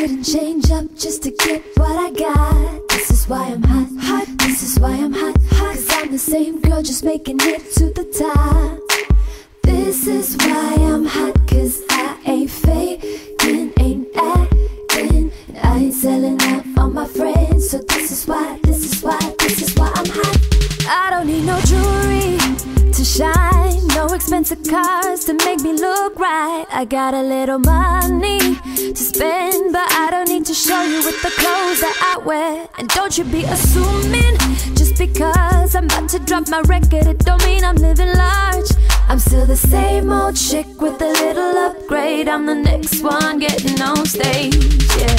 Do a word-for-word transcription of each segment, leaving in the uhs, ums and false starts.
didn't change up just to get what I got. This is why I'm hot, hot. This is why I'm hot, hot. Cause I'm the same girl just making it to the top. This is why I'm hot, cause I ain't faking, ain't acting, and I ain't selling out for my friends. So this is why, this is why, this is why I'm hot. I don't need no jewelry to shine, no expensive cars to make me look right. I got a little money to spend, but I don't need to show you with the clothes that I wear. And don't you be assuming just because I'm about to drop my record, it don't mean I'm living large. I'm still the same old chick with a little upgrade. I'm the next one getting on stage, yeah.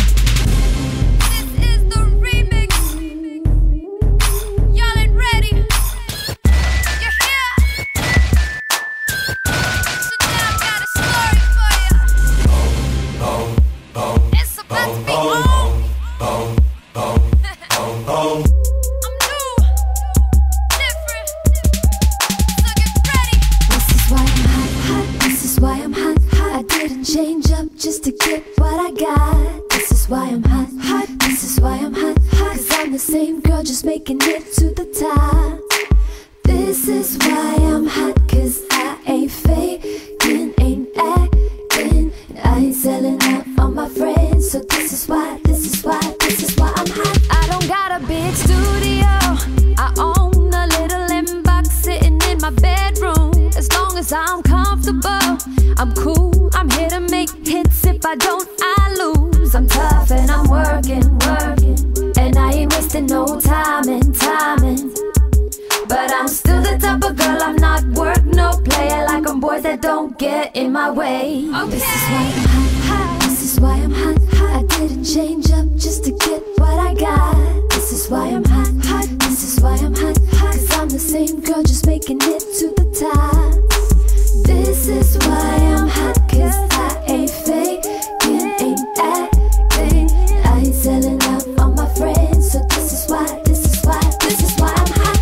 Change up just to get what I got. This is why I'm hot, hot. This is why I'm hot, hot. Cause I'm the same girl just making it to the top. This is why I'm hot, cause I ain't faking, ain't acting, and I ain't selling out for my friends. So this is why, this is why, this is why I'm hot. I don't got a big studio, I own a little inbox sitting in my bedroom. As long as I'm comfortable, I'm cool. I'm here to make hits, if I don't, I lose. I'm tough and I'm working, working, and I ain't wasting no time and timing. But I'm still the type of girl, I'm not work, no play. I like them boys that don't get in my way. Okay. This is why I'm hot, hot. This is why I'm hot, hot. I didn't change up just to get what I got. This is why I'm hot, hot. This is why I'm hot, hot. Cause I'm the same girl just making it to the top. This is why I'm hot, cause I ain't faking, ain't acting, I ain't selling out for my friends. So this is why, this is why, this is why I'm hot.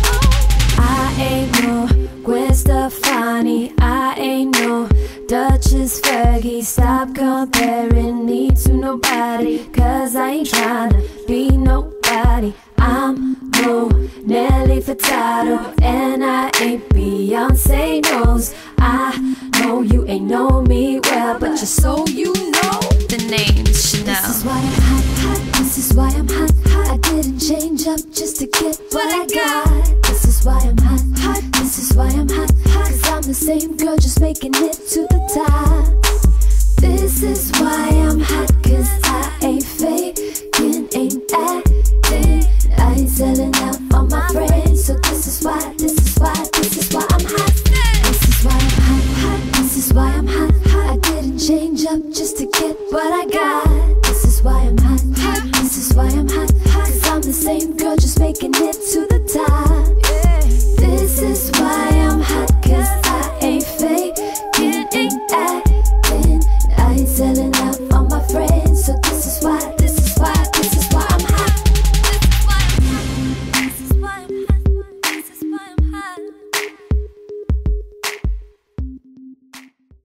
I ain't no Gwen Stefani, I ain't no Duchess Fergie. Stop comparing me to nobody, cause I ain't tryna be nobody. I'm no Nelly Furtado, and I ain't Beyonce knows. I know you ain't know me well, but just so you know, the name's Chanel. This is why I'm hot, hot. This is why I'm hot, hot. I didn't change up just to get what I got. This is why I'm hot, hot. This is why I'm hot, hot. Cause I'm the same girl just making it to the top. This is why I'm hot, cause I ain't faking, ain't acting, I ain't selling out for my friends. So this is why, this is why, this is why I'm hot. This is why I'm hot, hot. This is why I'm hot, hot. I didn't change up just to get what I got.